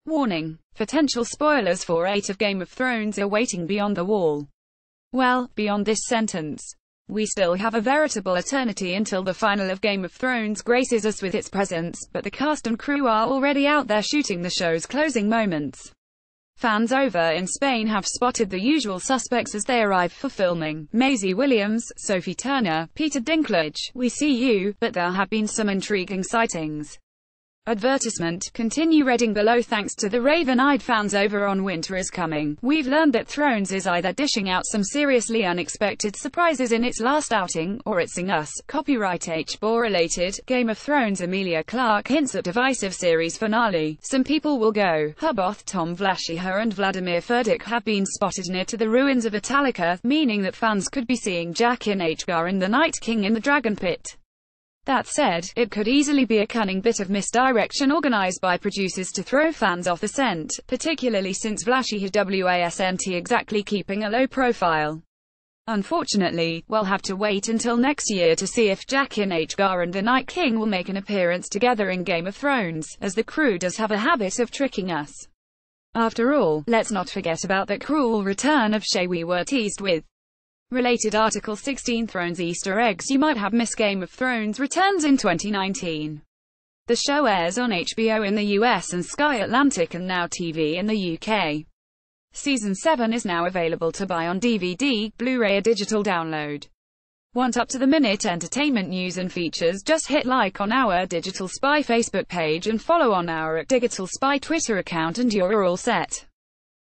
Warning. Potential spoilers for 8 of Game of Thrones are waiting beyond the wall. Well, beyond this sentence. We still have a veritable eternity until the final of Game of Thrones graces us with its presence, but the cast and crew are already out there shooting the show's closing moments. Fans over in Spain have spotted the usual suspects as they arrive for filming. Maisie Williams, Sophie Turner, Peter Dinklage, we see you, but there have been some intriguing sightings. Advertisement, continue reading below. Thanks to the raven-eyed fans over on Winter is Coming, we've learned that Thrones is either dishing out some seriously unexpected surprises in its last outing, or it's ing us. Copyright HBO related, Game of Thrones. Emilia Clarke hints at divisive series finale. Some people will go, Hubboth, Tom Vlashiha and Vladimir Furdik have been spotted near to the ruins of Italica, meaning that fans could be seeing Jaqen H'ghar and the Night King in the Dragon Pit. That said, it could easily be a cunning bit of misdirection organized by producers to throw fans off the scent, particularly since Vlashiha wasn't exactly keeping a low profile. Unfortunately, we'll have to wait until next year to see if Jaqen H'ghar and the Night King will make an appearance together in Game of Thrones, as the crew does have a habit of tricking us. After all, let's not forget about that cruel return of Shae we were teased with. Related article 16 Thrones Easter eggs you might have missed. Game of Thrones returns in 2019. The show airs on HBO in the US and Sky Atlantic and Now TV in the UK. Season 7 is now available to buy on DVD, Blu-ray or digital download. Want up-to-the-minute entertainment news and features? Just hit like on our Digital Spy Facebook page and follow on our @Digital Spy Twitter account and you're all set.